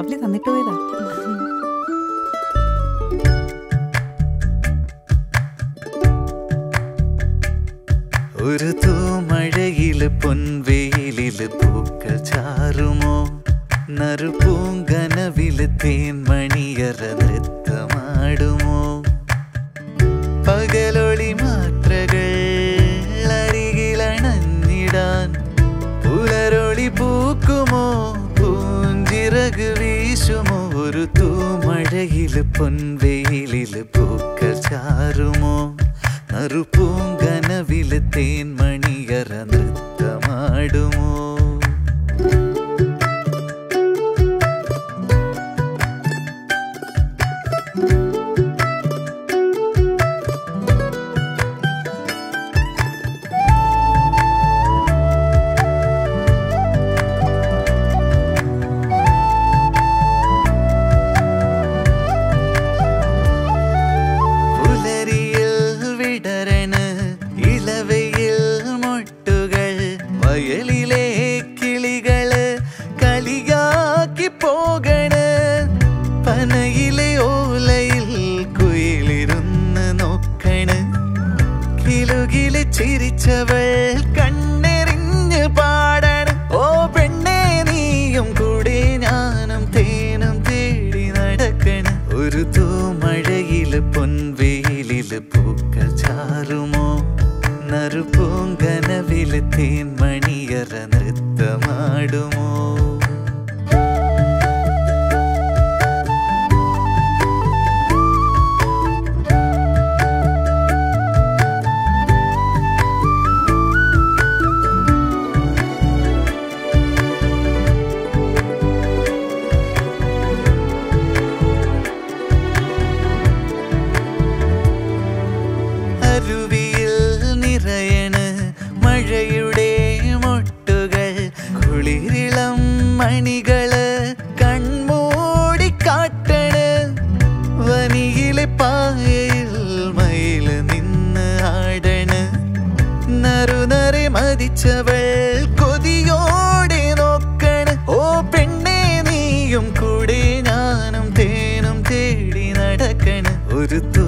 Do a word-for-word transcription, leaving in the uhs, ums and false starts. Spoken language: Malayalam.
രാവിലെ തന്നിട്ട് പോയതാ. ഒരു തൂമഴയില് പൊൻവെയിലില് പൂക്കൾ ചാരുമോ, നറുപൂങ്കനവില് തേൻമണിയറ നൃത്തമാടുമോ, പകലൊളി മാത്രകൾ അരികിലണഞ്ഞിടാൻ പുലരൊളി പൂക്കുമോ, പൂഞ്ചിറക് വീശുമോ. ഒരു തൂമഴയില് പൊൻവെയിലില് പൂക്കൾ ചാരുമോ, നറുപൂങ്കനവില് തേൻമണിയറ നൃത്തമാടുമോ. വയലിലെ കിളികള് കളിയാക്കി പോകണ്, പനയിലെ ഓലയിൽ കുയിലിരുന്ന് നോക്കണ്, കിലുകില് ചിരിച്ചവൾ കണ്ണെറിഞ്ഞ് പാടണ്. ഓ പെണ്ണേ നീയും കൂടെ ഞാനും തേനും തേടി നടക്കണ്. ഒരു തൂമഴയില് പൊൻവെയിലില് പൂക്കൾ ചാരുമോ, നറുപൂങ്കനവില് തേൻമണിയറ നൃത്തമാടുമോ. അരുവിയിൽ നിറയണ് മഴയുടെ മൊട്ടുകൾ, കുളിരിളം മണികള് കൺമൂടി കാട്ടണ്, വനിയിലെ പായയിൽ മയില് നിന്ന് ആടണ്, നറുനറെ മതിച്ചവൾ കൊതിയോടെ നോക്കണ്. ഓ പെണ്ണേ നീയും കൂടെ ഞാനും തേനും തേടി നടക്കണ്. ഒരു